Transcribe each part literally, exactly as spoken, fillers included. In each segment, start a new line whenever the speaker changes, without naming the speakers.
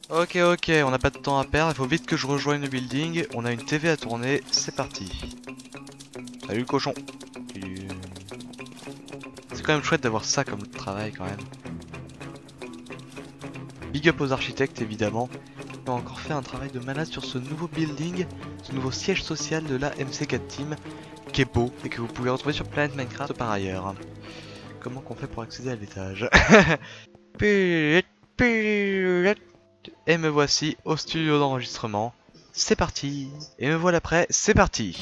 Ok, ok, on n'a pas de temps à perdre, il faut vite que je rejoigne le building. On a une T V à tourner, c'est parti. Salut le cochon. Tu- C'est quand même chouette d'avoir ça comme travail quand même. Big up aux architectes évidemment. On a encore fait un travail de malade sur ce nouveau building, ce nouveau siège social de la M C quatre Team, qui est beau et que vous pouvez retrouver sur Planet Minecraft par ailleurs. Comment qu'on fait pour accéder à l'étage? Et me voici au studio d'enregistrement. C'est parti. Et me voilà prêt, c'est parti.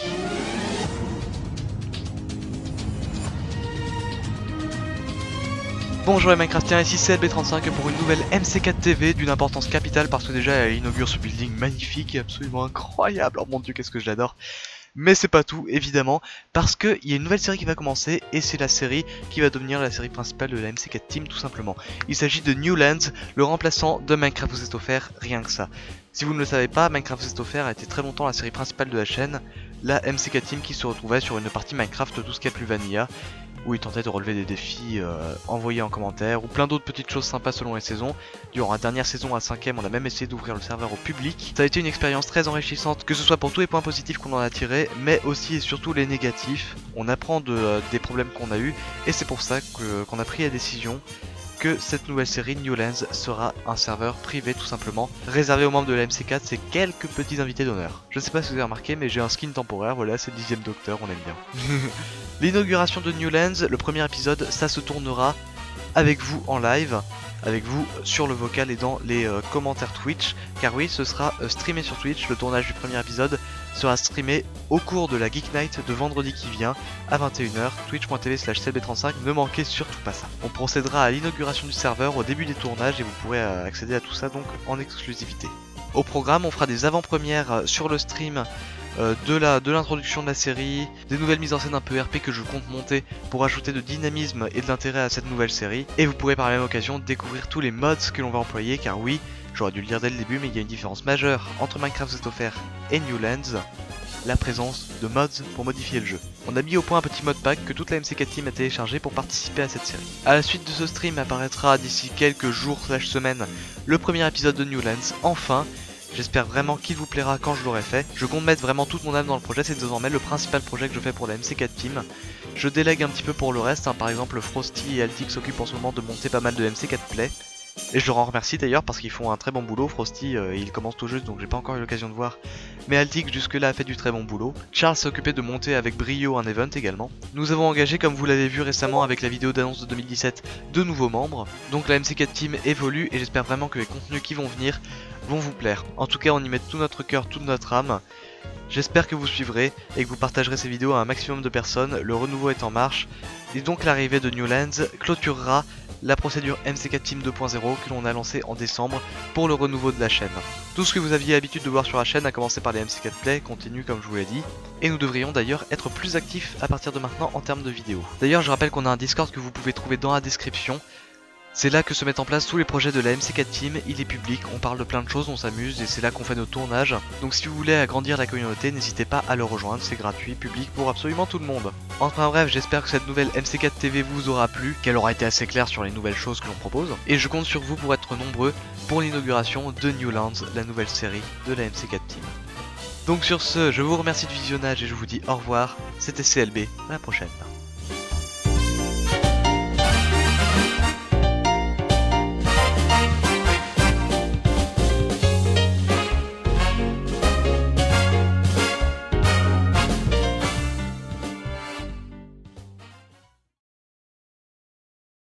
Bonjour les Minecraftiens, ici c'est L B trente-cinq pour une nouvelle M C quatre T V d'une importance capitale parce que déjà elle inaugure ce building magnifique et absolument incroyable. Oh mon dieu, qu'est-ce que je l'adore. Mais c'est pas tout, évidemment, parce qu'il y a une nouvelle série qui va commencer, et c'est la série qui va devenir la série principale de la M C quatre Team, tout simplement. Il s'agit de Newlands, le remplaçant de Minecraft vous est offert, rien que ça. Si vous ne le savez pas, Minecraft vous est offert a été très longtemps la série principale de la chaîne, la M C quatre Team qui se retrouvait sur une partie Minecraft tout ce qu'il y a plus vanilla, où il tentait de relever des défis euh, envoyés en commentaire, ou plein d'autres petites choses sympas selon les saisons. Durant la dernière saison à cinquième, on a même essayé d'ouvrir le serveur au public. Ça a été une expérience très enrichissante, que ce soit pour tous les points positifs qu'on en a tirés, mais aussi et surtout les négatifs. On apprend de, euh, des problèmes qu'on a eu, et c'est pour ça que, qu'on a pris la décision que cette nouvelle série Newlands sera un serveur privé tout simplement, réservé aux membres de la M C quatre, c'est quelques petits invités d'honneur. Je sais pas si vous avez remarqué, mais j'ai un skin temporaire, voilà, c'est le dixième docteur, on aime bien. L'inauguration de Newlands, le premier épisode, ça se tournera avec vous en live, avec vous sur le vocal et dans les euh, commentaires Twitch, car oui, ce sera euh, streamé sur Twitch. Le tournage du premier épisode sera streamé au cours de la Geek Night de vendredi qui vient à vingt et une heures, twitch point tv slash c l b trente-cinq, ne manquez surtout pas ça. On procédera à l'inauguration du serveur au début des tournages et vous pourrez euh, accéder à tout ça donc en exclusivité. Au programme, on fera des avant-premières sur le stream euh, de la de l'introduction de la série, des nouvelles mises en scène un peu R P que je compte monter pour ajouter de dynamisme et de l'intérêt à cette nouvelle série. Et vous pourrez par la même occasion découvrir tous les mods que l'on va employer, car oui, j'aurais dû le dire dès le début, mais il y a une différence majeure entre Minecraft c'est offert et Newlands, la présence de mods pour modifier le jeu. On a mis au point un petit mod pack que toute la M C quatre Team a téléchargé pour participer à cette série. A la suite de ce stream apparaîtra d'ici quelques jours slash semaines le premier épisode de Newlands, enfin. J'espère vraiment qu'il vous plaira quand je l'aurai fait. Je compte mettre vraiment toute mon âme dans le projet, c'est désormais le principal projet que je fais pour la M C quatre Team. Je délègue un petit peu pour le reste, hein. Par exemple Frosty et Altic s'occupent en ce moment de monter pas mal de M C quatre Play. Et je leur en remercie d'ailleurs parce qu'ils font un très bon boulot. Frosty euh, il commence tout juste donc j'ai pas encore eu l'occasion de voir, mais Altic jusque là a fait du très bon boulot. Charles s'est occupé de monter avec brio un event également. Nous avons engagé, comme vous l'avez vu récemment avec la vidéo d'annonce de deux mille dix-sept, de nouveaux membres. Donc la M C quatre Team évolue et j'espère vraiment que les contenus qui vont venir vont vous plaire. En tout cas on y met tout notre cœur, toute notre âme. J'espère que vous suivrez et que vous partagerez ces vidéos à un maximum de personnes. Le renouveau est en marche et donc l'arrivée de Newlands clôturera la procédure M C quatre Team deux point zéro que l'on a lancée en décembre pour le renouveau de la chaîne. Tout ce que vous aviez l'habitude de voir sur la chaîne, à commencer par les M C quatre Play, continue comme je vous l'ai dit, et nous devrions d'ailleurs être plus actifs à partir de maintenant en termes de vidéos. D'ailleurs je rappelle qu'on a un Discord que vous pouvez trouver dans la description. C'est là que se mettent en place tous les projets de la M C quatre Team, il est public, on parle de plein de choses, on s'amuse et c'est là qu'on fait nos tournages. Donc si vous voulez agrandir la communauté, n'hésitez pas à le rejoindre, c'est gratuit, public pour absolument tout le monde. Enfin bref, j'espère que cette nouvelle M C quatre T V vous aura plu, qu'elle aura été assez claire sur les nouvelles choses que l'on propose. Et je compte sur vous pour être nombreux pour l'inauguration de Newlands, la nouvelle série de la M C quatre Team. Donc sur ce, je vous remercie du visionnage et je vous dis au revoir, c'était C L B, à la prochaine.